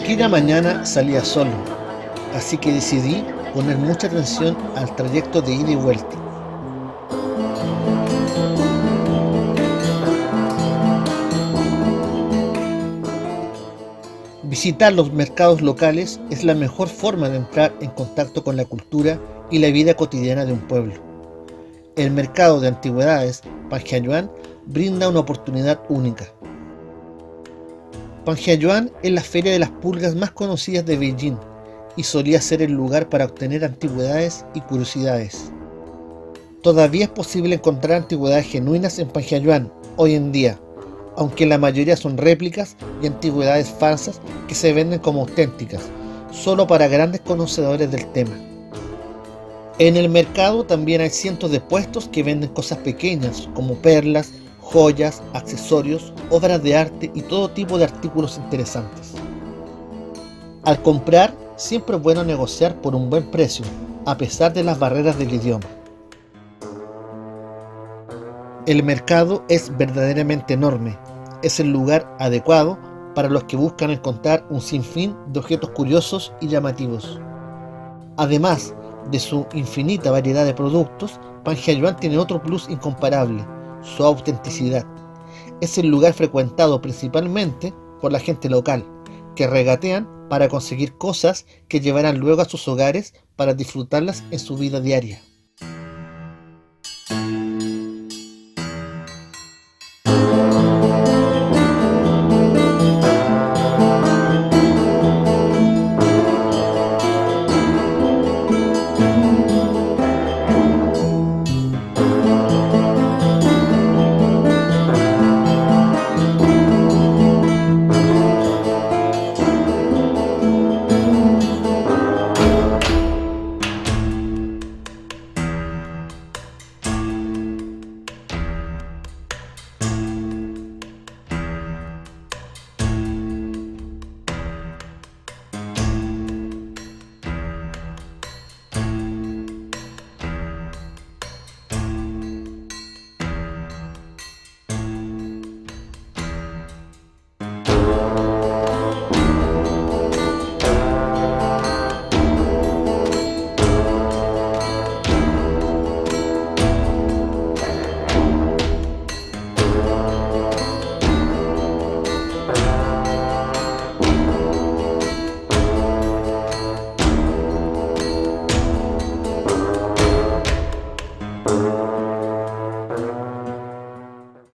Aquella mañana salía solo, así que decidí poner mucha atención al trayecto de ida y vuelta. Visitar los mercados locales es la mejor forma de entrar en contacto con la cultura y la vida cotidiana de un pueblo. El mercado de antigüedades Panjiayuan brinda una oportunidad única. Panjiayuan es la feria de las pulgas más conocidas de Beijing y solía ser el lugar para obtener antigüedades y curiosidades. Todavía es posible encontrar antigüedades genuinas en Panjiayuan hoy en día, aunque la mayoría son réplicas y antigüedades falsas que se venden como auténticas, solo para grandes conocedores del tema. En el mercado también hay cientos de puestos que venden cosas pequeñas como perlas, joyas, accesorios, obras de arte y todo tipo de artículos interesantes. Al comprar, siempre es bueno negociar por un buen precio, a pesar de las barreras del idioma. El mercado es verdaderamente enorme. Es el lugar adecuado para los que buscan encontrar un sinfín de objetos curiosos y llamativos. Además de su infinita variedad de productos, Panjiayuan tiene otro plus incomparable: su autenticidad. Es el lugar frecuentado principalmente por la gente local, que regatean para conseguir cosas que llevarán luego a sus hogares para disfrutarlas en su vida diaria.